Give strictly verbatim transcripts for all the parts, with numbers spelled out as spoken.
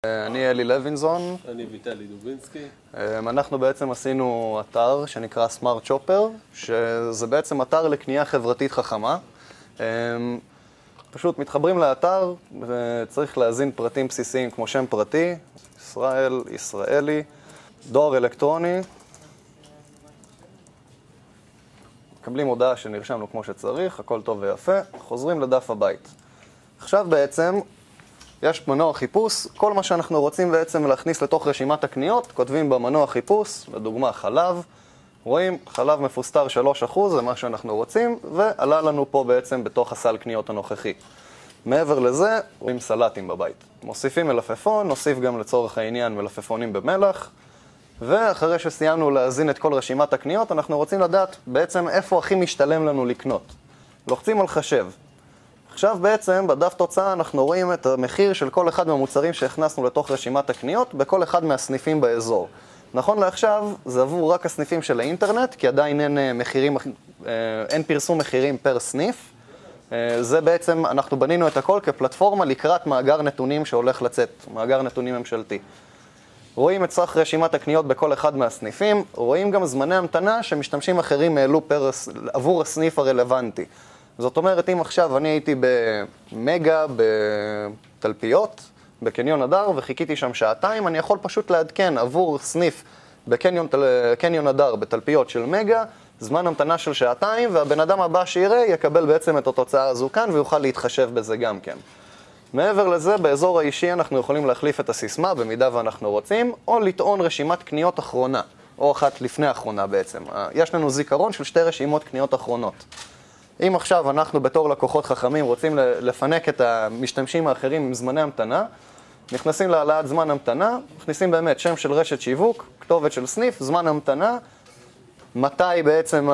אני אלי לוינזון. אני ויטלי דובינסקי. אנחנו בעצם עשינו אתר שנקרא סמארט שופר, שזה בעצם אתר לקנייה חברתית חכמה. פשוט מתחברים לאתר וצריך להזין פרטים בסיסיים כמו שם פרטי, ישראל, ישראלי, דואר אלקטרוני. מקבלים הודעה שנרשמנו כמו שצריך, הכל טוב ויפה, חוזרים לדף הבית. עכשיו בעצם יש מנוע חיפוש, כל מה שאנחנו רוצים בעצם להכניס לתוך רשימת הקניות, כותבים במנוע חיפוש, לדוגמה חלב, רואים חלב מפוסטר שלושה אחוז, זה מה שאנחנו רוצים, ועלה לנו פה בעצם בתוך הסל קניות הנוכחי. מעבר לזה, רואים סלטים בבית. מוסיפים מלפפון, נוסיף גם לצורך העניין מלפפונים במלח, ואחרי שסיימנו להזין את כל רשימת הקניות, אנחנו רוצים לדעת בעצם איפה הכי משתלם לנו לקנות. לוחצים על חשב. עכשיו בעצם בדף תוצאה אנחנו רואים את המחיר של כל אחד מהמוצרים שהכנסנו לתוך רשימת הקניות בכל אחד מהסניפים באזור. נכון לעכשיו זה עבור רק הסניפים של האינטרנט, כי עדיין אין, מחירים, אין פרסום מחירים פר סניף. זה בעצם, אנחנו בנינו את הכל כפלטפורמה לקראת מאגר נתונים שהולך לצאת, מאגר נתונים ממשלתי. רואים את סך רשימת הקניות בכל אחד מהסניפים, רואים גם זמני המתנה שמשתמשים אחרים העלו פר, עבור הסניף הרלוונטי. זאת אומרת, אם עכשיו אני הייתי במגה, בתלפיות, בקניון הדר, וחיכיתי שם שעתיים, אני יכול פשוט לעדכן עבור סניף בקניון קניון הדר, בתלפיות של מגה, זמן המתנה של שעתיים, והבן אדם הבא שיראה יקבל בעצם את התוצאה הזו כאן, ויוכל להתחשב בזה גם כן. מעבר לזה, באזור האישי אנחנו יכולים להחליף את הסיסמה, במידה ואנחנו רוצים, או לטעון רשימת קניות אחרונה, או אחת לפני האחרונה בעצם. יש לנו זיכרון של שתי רשימות קניות אחרונות. אם עכשיו אנחנו בתור לקוחות חכמים רוצים לפנק את המשתמשים האחרים עם זמני המתנה, נכנסים להעלאת זמן המתנה, מכניסים באמת שם של רשת שיווק, כתובת של סניף, זמן המתנה, מתי בעצם,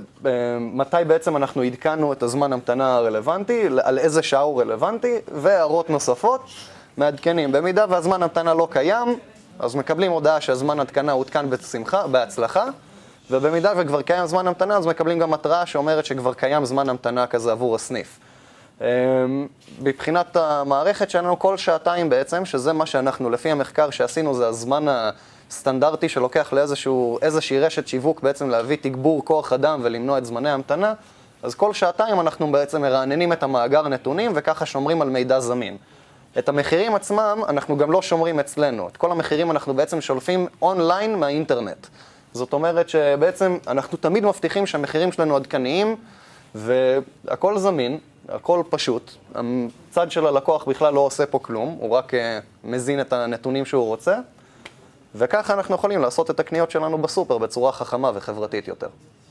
מתי בעצם אנחנו עדכנו את הזמן המתנה הרלוונטי, על איזה שעה הוא רלוונטי, והערות נוספות מעדכנים. במידה והזמן המתנה לא קיים, אז מקבלים הודעה שהזמן התקנה הותקן בשמחה, בהצלחה, ובמידה וכבר קיים זמן המתנה, אז מקבלים גם התראה שאומרת שכבר קיים זמן המתנה כזה עבור הסניף. מבחינת המערכת שלנו כל שעתיים בעצם, שזה מה שאנחנו, לפי המחקר שעשינו, זה הזמן הסטנדרטי שלוקח לאיזשהו, איזושהי רשת שיווק בעצם להביא תגבור כוח אדם ולמנוע את זמני המתנה, אז כל שעתיים אנחנו בעצם מרעננים את המאגר נתונים וככה שומרים על מידע זמין. את המחירים עצמם אנחנו גם לא שומרים אצלנו, את כל המחירים אנחנו בעצם שולפים אונליין מהאינטרנט. זאת אומרת שבעצם אנחנו תמיד מבטיחים שהמחירים שלנו עדכניים והכל זמין, הכל פשוט. הצד של הלקוח בכלל לא עושה פה כלום, הוא רק מזין את הנתונים שהוא רוצה, וככה אנחנו יכולים לעשות את הקניות שלנו בסופר בצורה חכמה וחברתית יותר.